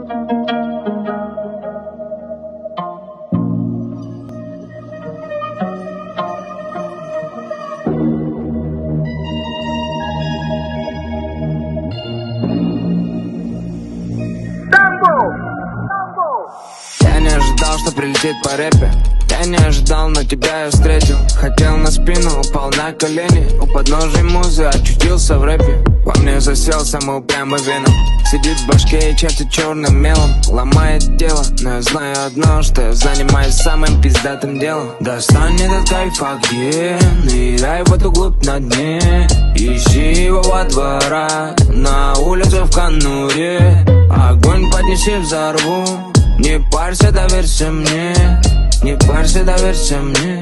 Я не ожидал, что прилетит по рэпе. Я не ожидал, но тебя я встретил. Хотел на спину, упал на колени. У подножия музы очутился в рэпе. Во мне засел самый упрямый веном. Сидит в башке и чертит черным мелом. Ломает тело, но я знаю одно, что я занимаюсь самым пиздатым делом. Достань этот кайф, а где? Ныряй в эту глубь на дне. Ищи его во дворах, на улице в конуре. Огонь поднеси, взорву. Не парься, доверься мне. Не парься, доверься мне.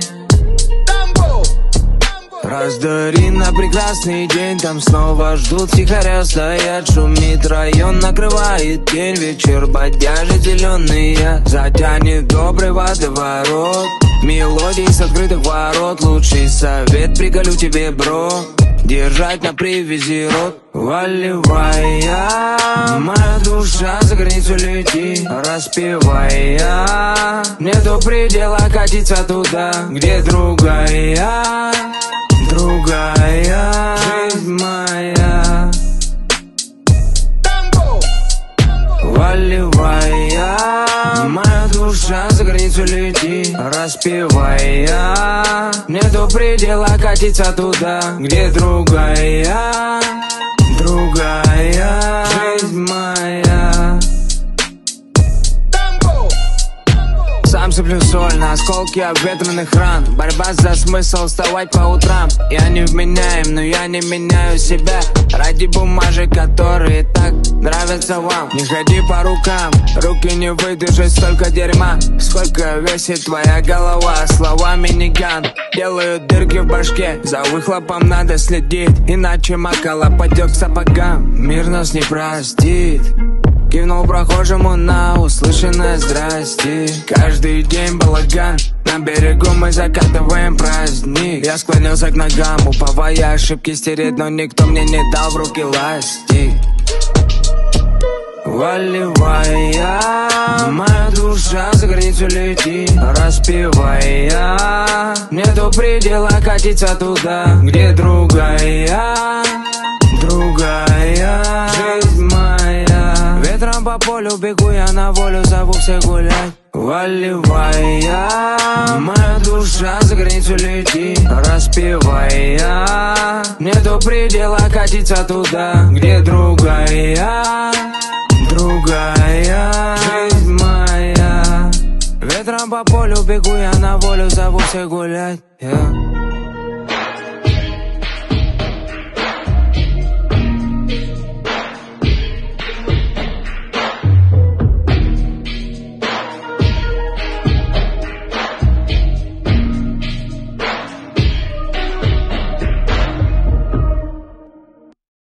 Раздари на прекрасный день. Там снова ждут, тихоря стоят. Шумит район, накрывает тень. Вечер бодяжит зеленый. Затянет добрый водоворот. Мелодии с открытых ворот. Лучший совет приколю тебе, бро. Держать на привязи рот. Валивая, моя душа за границу летит. Распевая, нету предела, катиться туда, где другая, другая жизнь моя. Валивая, моя душа за границу летит. Распевая, нету предела, катиться туда, где другая, другая жизнь моя. Сам сыплю соль на осколки обветренных ран. Борьба за смысл вставать по утрам. Я не вменяем, но я не меняю себя ради бумажек, которые так нравятся вам. Не ходи по рукам, руки не выдержат столько дерьма. Сколько весит твоя голова, слова миниган делают дырки в башке. За выхлопом надо следить, иначе макала пойдет к сапогам. Мир нас не простит. Кивнул прохожему на услышанное здрасте. Каждый день балаган, на берегу мы закатываем праздник. Я склонился к ногам, уповая ошибки стереть, но никто мне не дал в руки ластик. Валивая, моя душа за границу летит. Распевая, нету предела, катиться туда, где другая, другая жизнь моя. Ветром по полю бегу я на волю, зову всех гулять. Валивая, моя душа за границу летит. Распевая, нету предела, катиться туда, где другая, другая жизнь моя. Ветром по полю бегу я на волю, зову всех гулять.